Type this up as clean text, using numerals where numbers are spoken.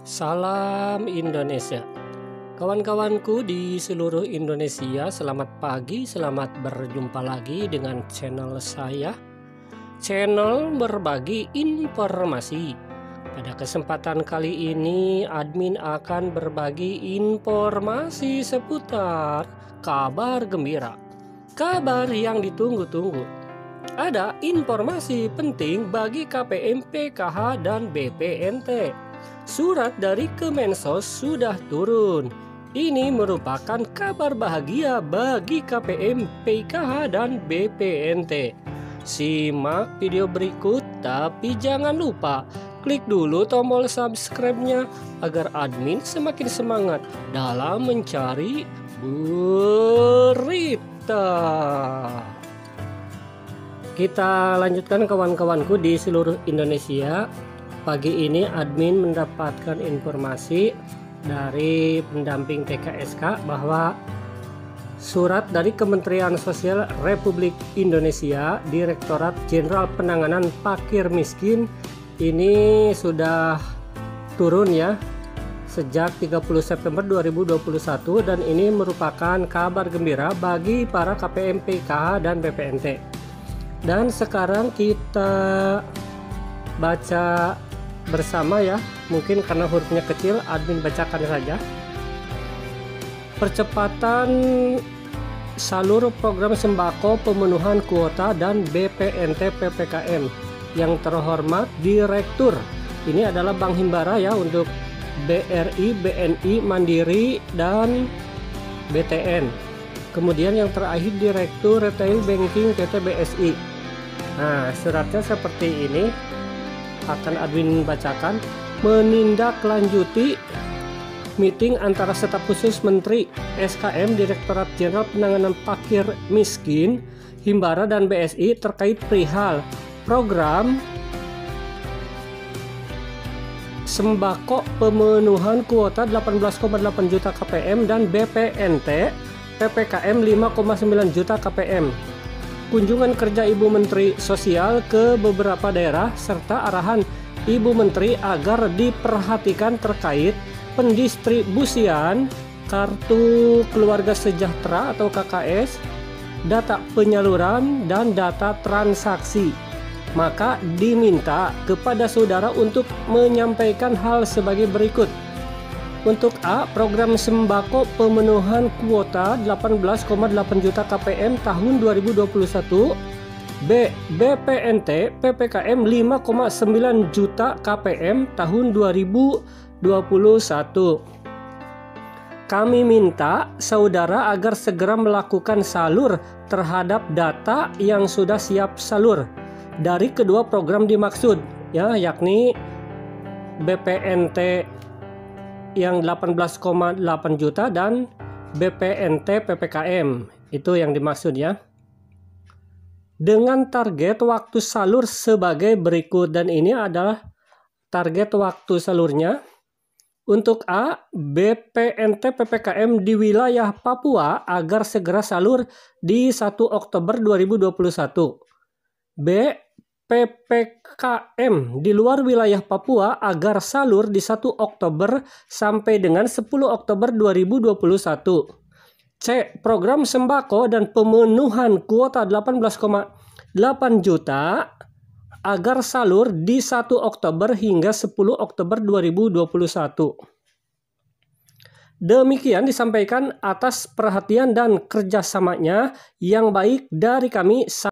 Salam Indonesia. Kawan-kawanku di seluruh Indonesia, selamat pagi, selamat berjumpa lagi dengan channel saya. Channel berbagi informasi. Pada kesempatan kali ini, admin akan berbagi informasi seputar kabar gembira. Kabar yang ditunggu-tunggu. Ada informasi penting bagi KPM, PKH, dan BPNT. Surat dari Kemensos sudah turun. Ini merupakan kabar bahagia bagi KPM, PKH, dan BPNT. Simak video berikut, tapi jangan lupa klik dulu tombol subscribe-nya agar admin semakin semangat dalam mencari berita. Kita lanjutkan kawan-kawanku di seluruh Indonesia. Pagi ini admin mendapatkan informasi dari pendamping TKSK bahwa surat dari Kementerian Sosial Republik Indonesia Direktorat Jenderal Penanganan Fakir Miskin ini sudah turun ya sejak 30 September 2021, dan ini merupakan kabar gembira bagi para KPM, PKH, dan BPNT. Dan sekarang kita baca bersama ya, mungkin karena hurufnya kecil admin bacakan saja. Percepatan salur program sembako pemenuhan kuota dan BPNT PPKM. Yang terhormat Direktur, ini adalah Bank Himbara ya, untuk BRI, BNI, Mandiri, dan BTN. Kemudian yang terakhir Direktur Retail Banking PT BSI. Nah, suratnya seperti ini, akan admin bacakan. Menindaklanjuti meeting antara staf khusus Menteri SKM Direktorat Jenderal Penanganan Fakir Miskin, Himbara, dan BSI terkait perihal program sembako pemenuhan kuota 18,8 juta KPM dan BPNT PPKM 5,9 juta KPM. Kunjungan kerja Ibu Menteri Sosial ke beberapa daerah serta arahan Ibu Menteri agar diperhatikan terkait pendistribusian kartu keluarga sejahtera atau KKS, data penyaluran, dan data transaksi. Maka diminta kepada saudara untuk menyampaikan hal sebagai berikut. Untuk A, program sembako pemenuhan kuota 18,8 juta KPM tahun 2021. B, BPNT PPKM 5,9 juta KPM tahun 2021. Kami minta saudara agar segera melakukan salur terhadap data yang sudah siap salur dari kedua program dimaksud ya, yakni BPNT yang 18,8 juta dan BPNT PPKM, itu yang dimaksud ya, dengan target waktu salur sebagai berikut. Dan ini adalah target waktu salurnya. Untuk A, BPNT PPKM di wilayah Papua agar segera salur di 1 Oktober 2021. B, PPKM di luar wilayah Papua agar salur di 1 Oktober sampai dengan 10 Oktober 2021. C, program sembako dan pemenuhan kuota 18,8 juta agar salur di 1 Oktober hingga 10 Oktober 2021. Demikian disampaikan atas perhatian dan kerjasamanya yang baik dari kami.